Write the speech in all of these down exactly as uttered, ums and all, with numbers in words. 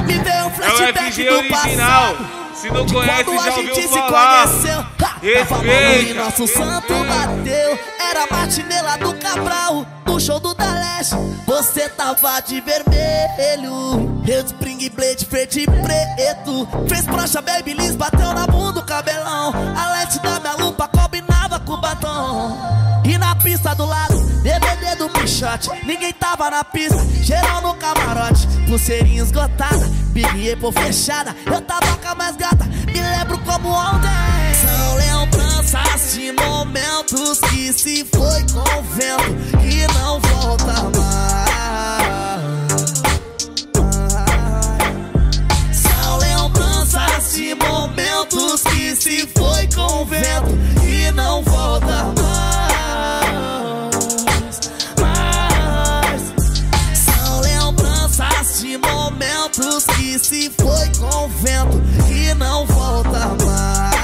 Me veio um flashback do original. passado. Se não De conhece, quando a já gente ouviu se falar. conheceu. Ha! Tava Respeita. e nosso santo bateu. Era a matinela do Cabral, no show do Da Leste. Você tava de vermelho, eu de Spring Blade verde e preto. Fez prancha Babyliss, bateu na bunda o cabelão. A lente da minha lupa combinava com o batom. E na pista do lado, D V D do Pichote. Ninguém tava na pista, geral no camarote. Pulseirinha esgotada, Big Apple fechada. Eu tava com a mais gata, me lembro como ontem. São lembranças de momentos que se foi com o vento e não volta mais. São lembranças de momentos que se foi com o vento e não volta mais. De momentos que se foi com o vento e não volta mais.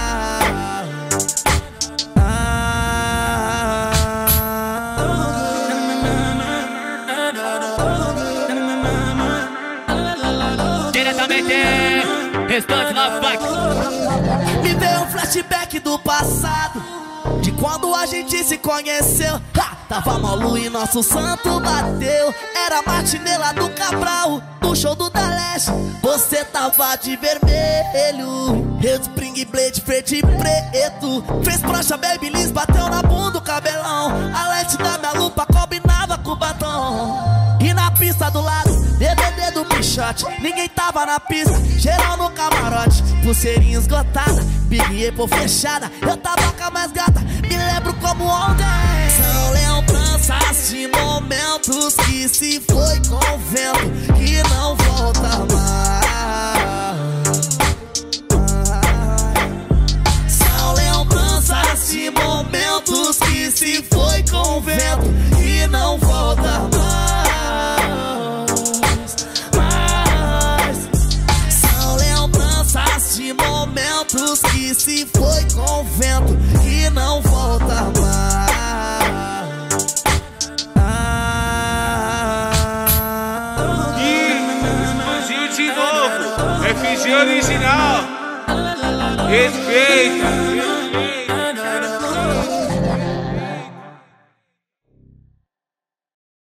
Diretamente, restante na faca. Me veio um flashback do passado, de quando a gente se conheceu. Ha! Tava malu e nosso santo bateu. Era a matinela do Cabral, no show do Da Leste. Você tava de vermelho, eu de Spring Blade verde e preto. Fez prancha Babyliss, bateu na bunda o cabelão. A lente da minha lupa combinava com o batom. E na pista do lado, D V D do Pichote. Ninguém tava na pista, geral no camarote. Pulseirinha esgotada, Big Apple fechada. Eu tava com a mais gata, me lembro como ontem. São lembranças de momentos que se foi com o vento e não volta mais. São lembranças de momentos que se foi com o vento e não volta mais. São lembranças de momentos que se foi com o vento e não volta mais. F G original. Respeita.